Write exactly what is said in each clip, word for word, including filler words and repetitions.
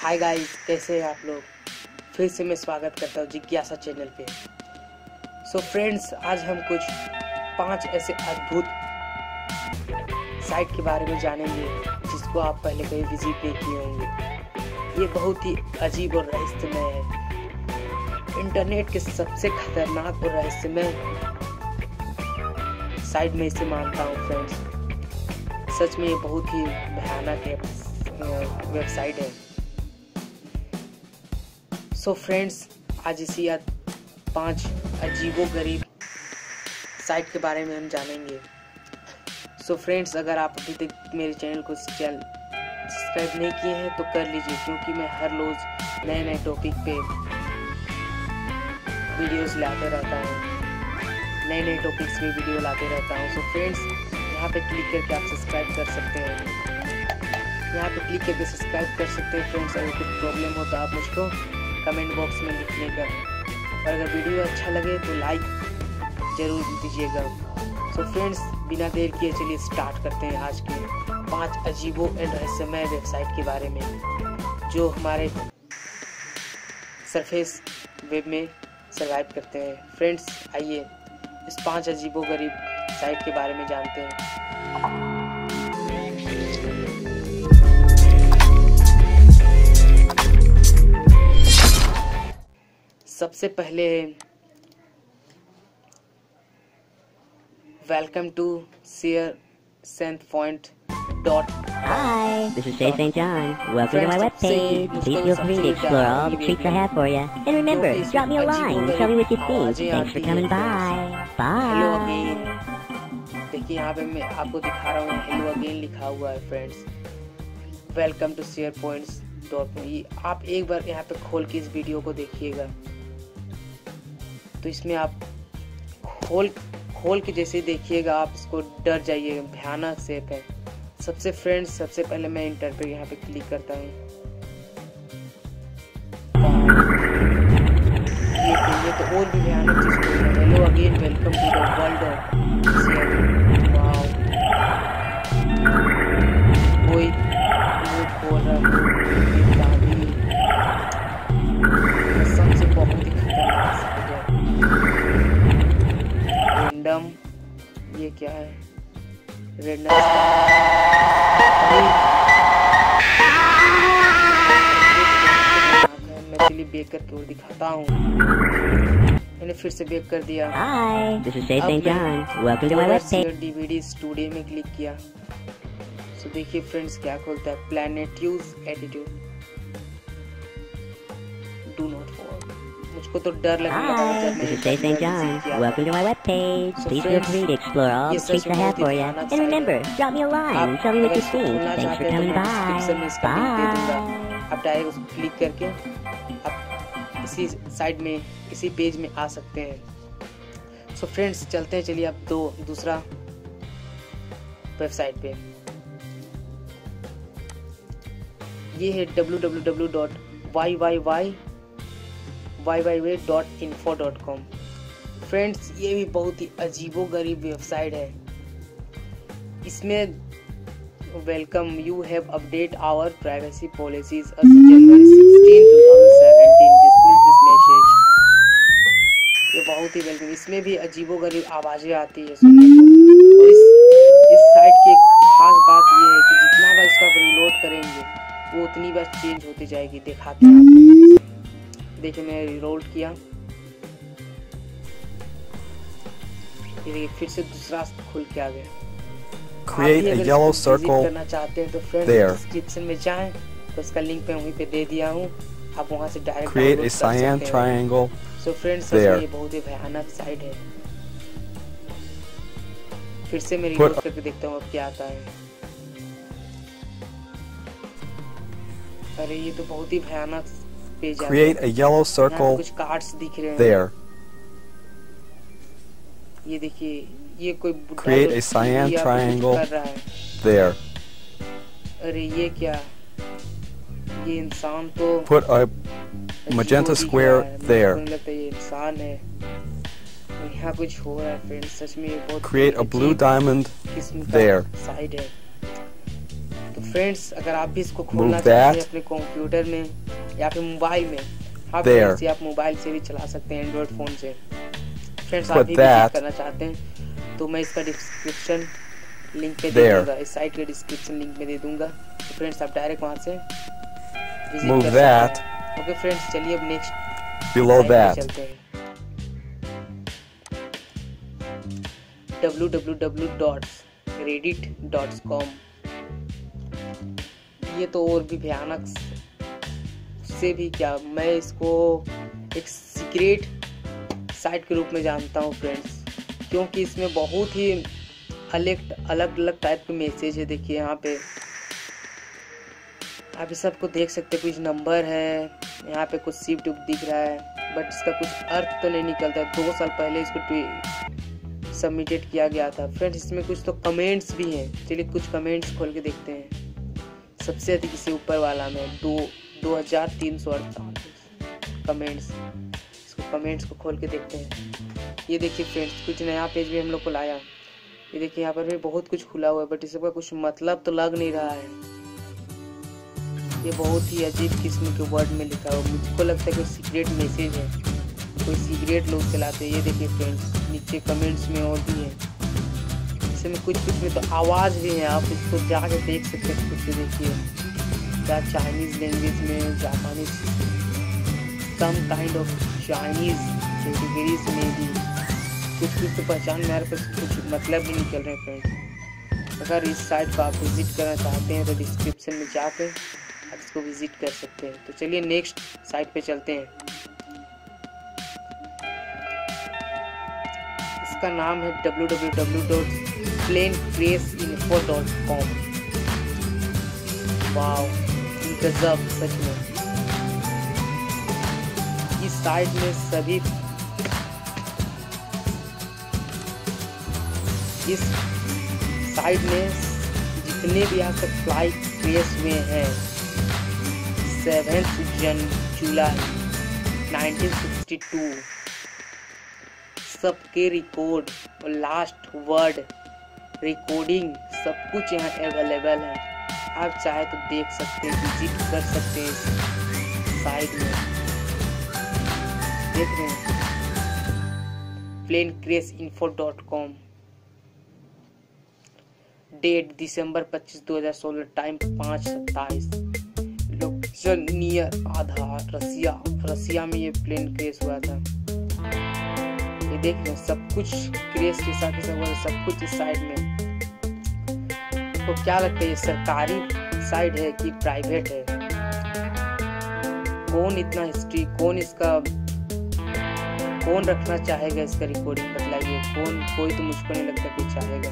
Hi guys, कैसे हैं आप लोग। फिर से मैं स्वागत करता हूँ जिज्ञासा चैनल पे। सो फ्रेंड्स, आज हम कुछ पांच ऐसे अद्भुत साइट के बारे में जानेंगे जिसको आप पहले कभी विजिट नहीं किए होंगे। ये बहुत ही अजीब और रहस्यमय है। इंटरनेट के सबसे खतरनाक और रहस्यमय साइट में इसे मानता हूँ फ्रेंड्स। सच में ये बहुत ही भयानक है वेबसाइट है। सो फ्रेंड्स, आज इसी या पांच अजीबो गरीब साइट के बारे में हम जानेंगे। सो फ्रेंड्स, अगर आप अभी तक मेरे चैनल को सब्सक्राइब नहीं किए हैं तो कर लीजिए, क्योंकि मैं हर रोज नए नए टॉपिक पे वीडियोस लाते रहता हूँ, नए नए टॉपिक्स पे वीडियो लाते रहता हूँ। सो फ्रेंड्स, यहाँ पे क्लिक करके आप सब्सक्राइब कर सकते हैं। यहाँ पे क्लिक करके सब्सक्राइब कर सकते हैं फ्रेंड्स। अगर कुछ प्रॉब्लम हो तो आप मुझको कमेंट बॉक्स में लिखने का, और अगर वीडियो अच्छा लगे तो लाइक जरूर दीजिएगा। सो फ्रेंड्स, बिना देर किए चलिए स्टार्ट करते हैं आज के पांच अजीबो एंड रहस्यमय वेबसाइट के बारे में जो हमारे सरफेस वेब में सर्वाइव करते हैं। फ्रेंड्स, आइए इस पांच अजीबो गरीब साइट के बारे में जानते हैं। सबसे पहले welcome to share sent point dot. Hi, this is Shay Saint John. Welcome to my webpage. Please feel free to explore all the treats I have for you. And remember, drop me a line and tell me what you think. Thanks for coming by. Bye. देखिए, यहाँ पे मैं आपको दिखा रहा हूँ hello again लिखा हुआ है friends. Welcome to share points dot. आप एक बार यहाँ पे खोल के इस वीडियो को देखिएगा तो इसमें आप खोल खोल के जैसे देखिएगा आप इसको डर जाइएगा। भयानक सेप है। सबसे फ्रेंड्स, सबसे पहले मैं इंटर पे यहाँ पे क्लिक करता हूँ। ये तो ये तो और भी भयानक चीज बोल रहा है। Hello again, welcome to the world of share. Wow, कोई मुंह खोल रहा है। सबसे बहुत ही खतरनाक रैंडम, ये क्या है? रैंडम मैं चलिए बेक करके और दिखाता हूँ। मैंने फिर से बेक कर दिया। Hi, this is Shay Saint John. Welcome to my webpage. DVD studio में क्लिक किया। सो देखिए फ्रेंड्स, क्या खोलता है? Planet use attitude do not for. मुझको तो डर लगने लगा जब मैं This is Shay Saint John. Welcome to my webpage. Please feel free to explore all the treats I have for you. And remember, drop me a line and tell me what you think. Thanks for coming by. Bye. आप direct उसको click करके आप इसी side में, इसी page में आ सकते हैं। सो फ्रेंड्स, चलते हैं। चलिए अब दो दूसरा वेबसाइट पे। ये है W W W dot Y Y Y Y Y Y dot info dot com. Friends, ये भी बहुत ही अजीबो गरीब वेबसाइट है। इसमें welcome, you have update our privacy policies as of January sixteenth, twenty seventeen. Dismiss this message. ये बहुत ही वेलकम। इसमें भी अजीबो गरीब आवाजें आती है सुनने को। और इस इस साइट की एक खास बात ये है कि जितना बार इसको आप रिलोड करेंगे वो उतनी बार चेंज होती जाएगी। दिखाते हैं आपको। देखिए, मैंने रिलोड किया, ये फिर से दूसरा खुल के आ गया। Create a yellow circle करना चाहते हैं तो फ्रेंड्स डिस्क्रिप्शन में जाएं, तो उसका लिंक मैं वहीं पे दे दिया हूँ। आप वहाँ से direct create a cyan triangle so friends, there. ये बहुत ही भयानक साइट है। फिर से मैं रिलोड करके देखता हूँ अब क्या आता है। अरे ये तो बहुत ही भयानक पेज है। Create a yellow circle कुछ कार्ड्स दिख रहे हैं there. ये देखिए, ये कोई Create a cyan triangle कर रहा है। there. अरे ये क्या? ये इंसान तो Put a magenta square there. मुझे लगता है ये इंसान है। यहाँ कुछ हो रहा है फ्रेंड्स। सच में ये बहुत Create a blue diamond किस्म there. का साइड है। तो फ्रेंड्स अगर आप भी इसको खोलना Move चाहते हैं that. अपने कंप्यूटर में या फिर मोबाइल में, हाँ There. फ्रेंड्स ये आप मोबाइल से भी चला सकते हैं, एंड्रॉयड फ़ोन से। फ्रेंड्स आप Put भी विजिट that. करना चाहते हैं तो मैं इसका डिस्क्रिप्शन लिंक पे दे There. दूंगा, इस साइट के डिस्क्रिप्शन लिंक में दे दूंगा, तो फ्रेंड्स आप डायरेक्ट वहाँ से विजिट Move कर सकते that. हैं। ओके फ्रेंड्स चलिए अब नेक्स्ट Below साइट पे that. चलते हैं, W W W dot Reddit dot com. ये तो और भी भयानक से भी क्या, मैं इसको एक सीक्रेट साइट के रूप में जानता हूँ फ्रेंड्स, क्योंकि इसमें बहुत ही अलग अलग अलग टाइप के मैसेज है। देखिए यहाँ पे आप इस सबको देख सकते हैं, कुछ नंबर है, यहाँ पे कुछ शिफ्ट दिख रहा है, बट इसका कुछ अर्थ तो नहीं निकलता। दो साल पहले इसको सबमिटेड किया गया था फ्रेंड्स। इसमें कुछ तो कमेंट्स भी हैं, चलिए कुछ कमेंट्स खोल के देखते हैं। सबसे अधिक इसे ऊपर वाला में दो दो हजार तीन सौ अड़तालीस कमेंट्स, इसको कमेंट्स को खोल के देखते हैं। ये देखिए फ्रेंड्स कुछ नया पेज भी हम लोग को लाया। ये देखिए यहाँ पर भी बहुत कुछ खुला हुआ है, बट इस सबका कुछ मतलब तो लग नहीं रहा है। ये बहुत ही अजीब किस्म के वर्ड में लिखा हुआ, मुझको लगता है कोई सीक्रेट मैसेज है, कोई सीक्रेट लोग चलाते हैं। ये देखिए फ्रेंड्स नीचे कमेंट्स में और भी है, इसमें कुछ कुछ में तो आवाज़ भी है, आप इसको जाके देख सकते हैं। कुछ देखिए क्या चाइनीज़ लैंग्वेज में, Japanese, some kind of Chinese categories में भी कुछ कुछ तो पहचान में आ रहा है, कुछ मतलब भी निकल रहे हैं फ्रेंड्स। अगर इस साइट को आप विजिट करना चाहते हैं तो डिस्क्रिप्शन में जाके आप इसको विजिट कर सकते हैं। तो चलिए नेक्स्ट साइट पे चलते हैं। इसका नाम है W W W dot plane crash info dot com. Wow गजब सच में। इस साइट में सभी इस साइट में जितने भी आज तक फ्लाइट क्रेश हुए हैं seventh July nineteen sixty two, सबके रिकॉर्ड और लास्ट वर्ड रिकॉर्डिंग सब कुछ यहाँ अवेलेबल है। आप चाहे तो देख सकते हैं, विजिट कर सकते हैं इस साइट में। देख रहे हैं plane crash info dot com. Date दिसंबर पच्चीस दो हजार सोलह, टाइम पाँच सत्ताईस, लोकेशन नियर आधार रसिया। रसिया में ये प्लेन क्रेश हुआ था। ये देख रहे हैं सब कुछ क्रेश के साथ ही सब, सब कुछ इस साइड में। तो क्या लगता है ये सरकारी साइट है कि प्राइवेट है? कौन इतना हिस्ट्री, कौन इसका कौन रखना चाहेगा इसका रिकॉर्डिंग, बताइए कौन? कोई तो मुझको नहीं लगता कि चाहेगा।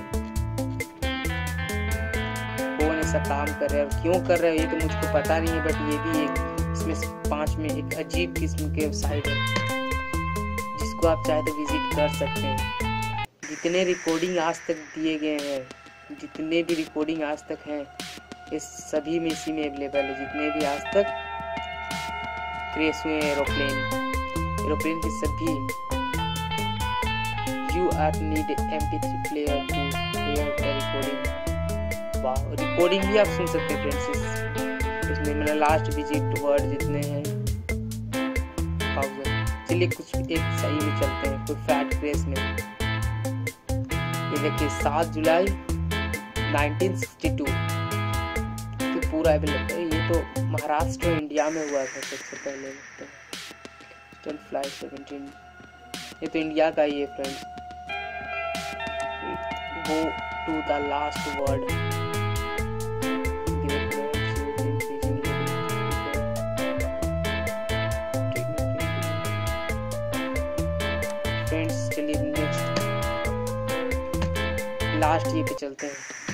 कौन ऐसा काम कर रहा है और क्यों कर रहा है ये तो मुझको पता नहीं है, बट ये भी एक इसमें पांच में एक अजीब किस्म के साइट है जिसको आप चाहे तो विजिट कर सकते हैं। जितने रिकॉर्डिंग आज तक दिए गए हैं, जितने भी रिकॉर्डिंग आज तक हैं, ये सभी में इसी में अवेलेबल है। जितने भी आज तक क्रेश हुए एरोप्लेन एरोप्लेन की सभी। You are need M P three player to hear the recording. वाह, रिकॉर्डिंग भी आप सुन सकते हैं फ्रेंड्स इसमें। मेरा लास्ट विजिट वर्ड जितने हैं थाउजेंड। चलिए कुछ एक सही में चलते हैं, कोई फैट क्रेश में। ये देखिए सात जुलाई नाइनटीन सिक्सटी टू तो पूरा अवेलेबल है। ये तो महाराष्ट्र इंडिया में हुआ था सबसे पहले लगता है। फ्लाइट सेवेंटीन, ये तो इंडिया का ही है friends. Go to the last word. Friends चलिए नेक्स्ट लास्ट ये पे चलते हैं।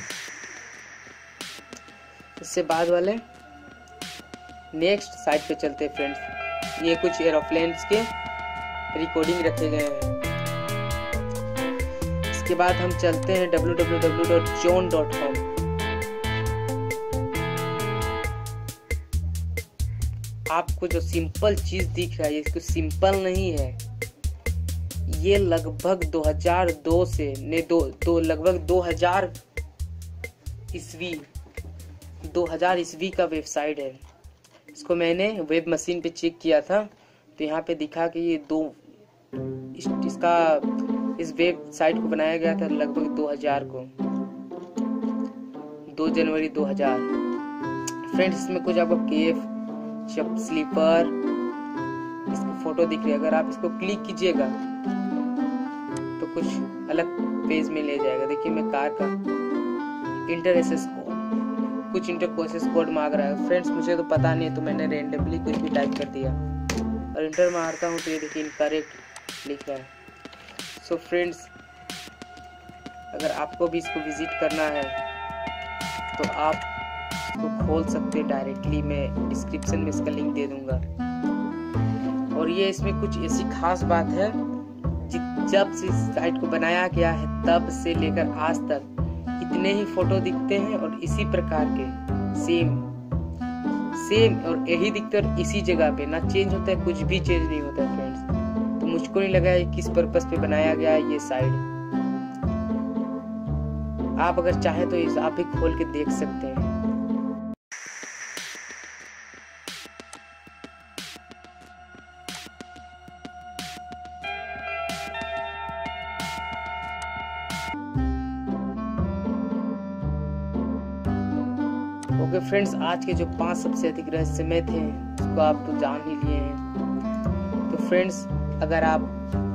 इससे बाद वाले नेक्स्ट साइट पे चलते हैं फ्रेंड्स। ये कुछ एरोप्लेन्स के रिकॉर्डिंग रखे गए हैं। इसके बाद हम चलते हैं W W W dot zone dot com. आपको जो सिंपल चीज दिख रहा है, इसको सिंपल नहीं है। ये लगभग दो हज़ार दो से ने दो, दो लगभग दो हज़ार ईस्वी दो हज़ार ईस्वी का वेबसाइट है। इसको मैंने वेब मशीन पे चेक किया था तो यहाँ पे दिखा कि ये दो इस, इसका इस वेबसाइट को बनाया गया था लगभग दो हज़ार को, दो जनवरी दो हज़ार। फ्रेंड्स इसमें कुछ आपको केफ चप स्लीपर इसकी फोटो दिख रही है। अगर आप इसको क्लिक कीजिएगा तो कुछ अलग पेज में ले जाएगा। देखिए मैं कार का इंटर एसेस कोड, कुछ इंटर प्रोसेस कोड मांग रहा है। फ्रेंड्स मुझे तो पता नहीं है तो मैंने रैंडमली कुछ भी टाइप कर दिया और इंटर मारता हूँ तो ये देखिए इनकरेक्ट लिख रहा है। सो फ्रेंड्स अगर आपको भी इसको विजिट करना है तो आप इसको खोल सकते हैं डायरेक्टली, मैं डिस्क्रिप्शन में इसका लिंक दे दूंगा। और ये इसमें कुछ ऐसी खास बात है, जब से इस साइट को बनाया गया है तब से लेकर आज तक इतने ही फोटो दिखते हैं और इसी प्रकार के सेम सेम और यही दिखते हैं और इसी जगह पे ना चेंज होता है, कुछ भी चेंज नहीं होता है फ्रेंड्स। तो मुझको नहीं लगा है किस पर्पस पे बनाया गया है ये साइट। आप अगर चाहें तो इस आप भी खोल के देख सकते हैं। ओके फ्रेंड्स, आज के जो पांच सबसे अधिक रहस्यमय थे उसको आप तो जान ही लिए हैं। तो फ्रेंड्स अगर आप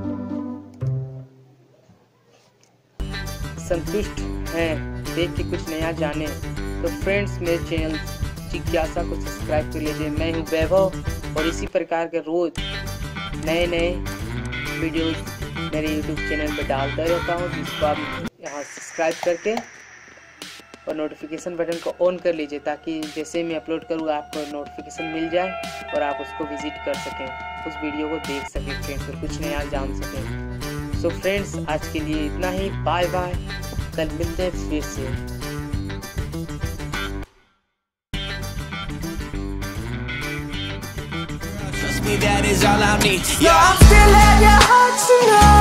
संतुष्ट हैं देख के कुछ नया जाने तो फ्रेंड्स मेरे चैनल जिज्ञासा को सब्सक्राइब कर लीजिए। मैं हूं वैभव और इसी प्रकार के रोज नए नए वीडियोस मेरे यूट्यूब चैनल पर डालता रहता हूं, जिसको आप यहाँ सब्सक्राइब करके और नोटिफिकेशन बटन को ऑन कर लीजिए ताकि जैसे मैं अपलोड करूँ आपको नोटिफिकेशन मिल जाए और आप उसको विजिट कर सकें, उस वीडियो को देख सकें फ्रेंड्स और कुछ नया जान सकें। सो फ्रेंड्स आज के लिए इतना ही, बाय बाय, कल मिलते हैं फिर से। Trust me, that is all I need. Yeah, I'm still at your heart tonight.